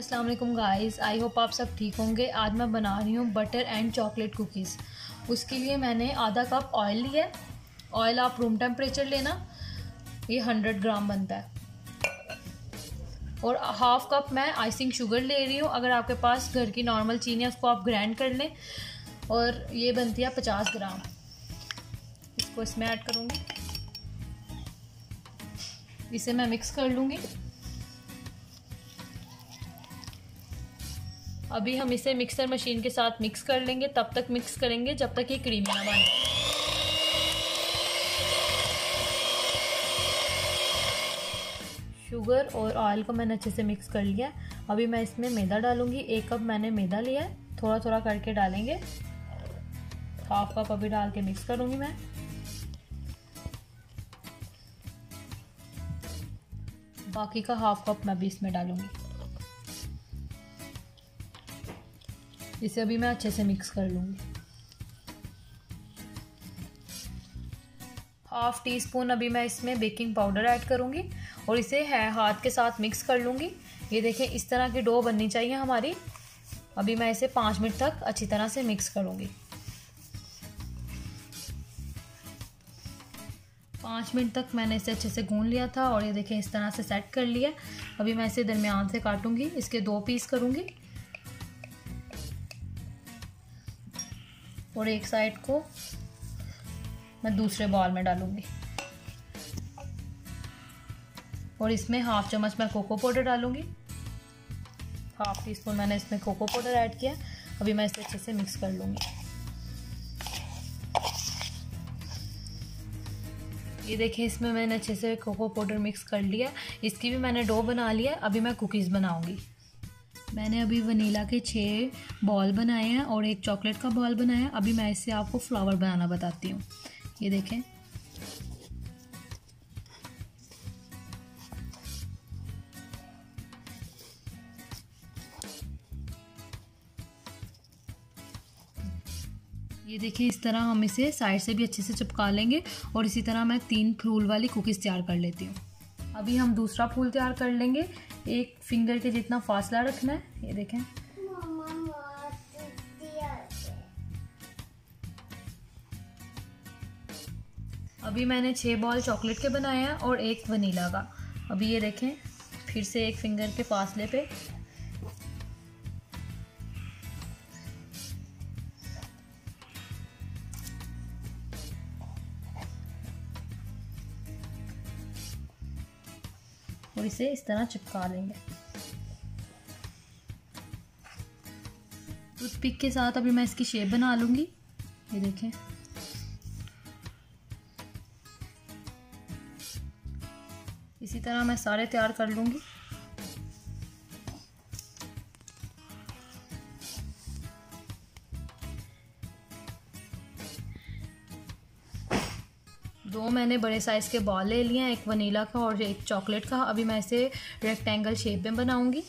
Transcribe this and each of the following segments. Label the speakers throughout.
Speaker 1: अस्सलाम वालेकुम guys, I hope आप सब ठीक होंगे। आज मैं बना रही हूँ बटर एंड चॉकलेट कुकीज़। उसके लिए मैंने आधा कप ऑयल लिया है। ऑयल आप रूम टेम्परेचर लेना, ये 100 ग्राम बनता है। और हाफ कप मैं आइसिंग शुगर ले रही हूँ। अगर आपके पास घर की नॉर्मल चीनी है उसको आप ग्राइंड कर लें। और ये बनती है 50 ग्राम। इसको इसमें ऐड करूँगी, इसे मैं मिक्स कर लूँगी। अभी हम इसे मिक्सर मशीन के साथ मिक्स कर लेंगे। तब तक मिक्स करेंगे जब तक ये क्रीमी ना बने। शुगर और ऑयल को मैंने अच्छे से मिक्स कर लिया। अभी मैं इसमें मैदा डालूंगी। 1 कप मैंने मैदा लिया है, थोड़ा थोड़ा करके डालेंगे। हाफ कप अभी डाल के मिक्स करूंगी मैं। बाकी का हाफ कप मैं भी इसमें डालूंगी। इसे अभी मैं अच्छे से मिक्स कर लूँगी। हाफ टी स्पून अभी मैं इसमें बेकिंग पाउडर ऐड करूँगी और इसे हाथ के साथ मिक्स कर लूँगी। ये देखें, इस तरह की डो बननी चाहिए हमारी। अभी मैं इसे 5 मिनट तक अच्छी तरह से मिक्स करूँगी। 5 मिनट तक मैंने इसे अच्छे से गूंद लिया था और ये देखें इस तरह से सेट कर लिया। अभी मैं इसे दरमियान से काटूँगी, इसके 2 पीस करूँगी और एक साइड को मैं दूसरे बॉल में डालूंगी। और इसमें हाफ चम्मच मैं कोको पाउडर डालूंगी। हाफ टी स्पून मैंने इसमें कोको पाउडर ऐड किया। अभी मैं इसे अच्छे से मिक्स कर लूंगी। ये देखिए, इसमें मैंने अच्छे से कोको पाउडर मिक्स कर लिया। इसकी भी मैंने डो बना लिया। अभी मैं कुकीज़ बनाऊंगी। मैंने अभी वनीला के 6 बॉल बनाए हैं और एक चॉकलेट का बॉल बनाया है। अभी मैं इससे आपको फ्लावर बनाना बताती हूँ। ये देखें, ये देखिए इस तरह हम इसे साइड से भी अच्छे से चिपका लेंगे। और इसी तरह मैं 3 फूल वाली कुकीज़ तैयार कर लेती हूँ। अभी हम दूसरा फूल तैयार कर लेंगे। 1 फिंगर के जितना फासला रखना है। ये देखें, अभी मैंने 6 बॉल चॉकलेट के बनाए हैं और 1 वनीला का। अभी ये देखें, फिर से 1 फिंगर के फासले पे और इसे इस तरह चिपका लेंगे टूथपिक के साथ। अभी मैं इसकी शेप बना लूंगी। ये देखें, इसी तरह मैं सारे तैयार कर लूंगी। दो मैंने बड़े साइज के बॉल ले लिए हैं, एक वनीला का और एक चॉकलेट का। अभी मैं इसे रेक्टेंगल शेप में बनाऊंगी।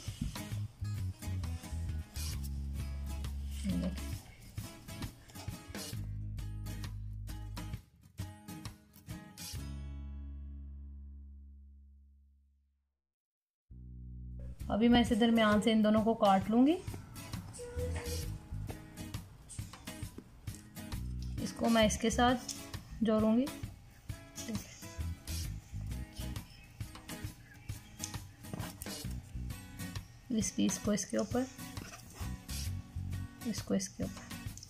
Speaker 1: अभी मैं इसे दरमियान से इन दोनों को काट लूंगी। इसको मैं इसके साथ जोड़ूंगी। इस पीस को इसके ऊपर, इसको इसके ऊपर।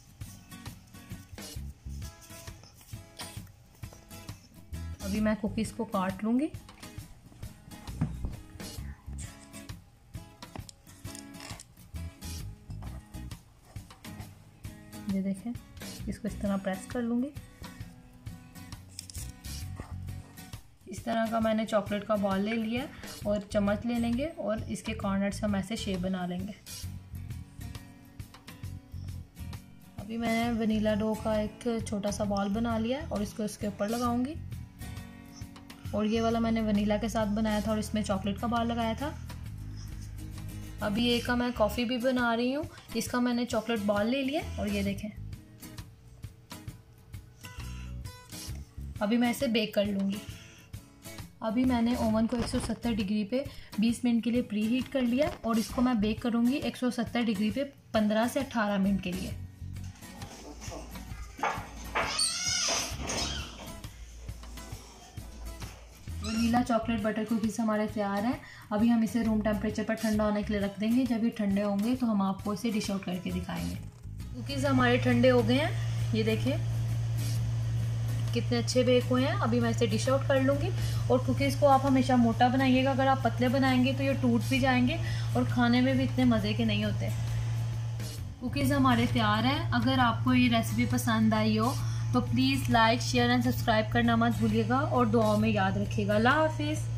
Speaker 1: अभी मैं कुकीज को काट लूंगी। ये देखें, इसको इस तरह प्रेस कर लूंगी। इस तरह का मैंने चॉकलेट का बॉल ले लिया और चम्मच ले लेंगे और इसके कॉर्नर से हम ऐसे शेप बना लेंगे। अभी मैंने वनीला डो का एक छोटा सा बॉल बना लिया है और इसको इसके ऊपर लगाऊंगी। और ये वाला मैंने वनीला के साथ बनाया था और इसमें चॉकलेट का बॉल लगाया था। अभी एक का मैं कॉफ़ी भी बना रही हूँ। इसका मैंने चॉकलेट बॉल ले लिया और ये देखें, अभी मैं इसे बेक कर लूँगी। अभी मैंने ओवन को 170 डिग्री पे 20 मिनट के लिए प्री हीट कर लिया और इसको मैं बेक करूँगी 170 डिग्री पे 15 से 18 मिनट के लिए। वनीला चॉकलेट बटर कुकीज़ हमारे तैयार हैं। अभी हम इसे रूम टेम्परेचर पर ठंडा होने के लिए रख देंगे। जब ये ठंडे होंगे तो हम आपको इसे डिश आउट करके दिखाएंगे। कुकीज़ हमारे ठंडे हो गए हैं, ये देखें कितने अच्छे बेक हुए हैं। अभी मैं इसे डिश आउट कर लूँगी। और कुकीज़ को आप हमेशा मोटा बनाइएगा, अगर आप पतले बनाएंगे तो ये टूट भी जाएंगे और खाने में भी इतने मज़े के नहीं होते। कुकीज़ हमारे तैयार हैं। अगर आपको ये रेसिपी पसंद आई हो तो please like, share and subscribe करना मत भूलिएगा और दुआओं में याद रखिएगा। अल्लाह हाफिज़।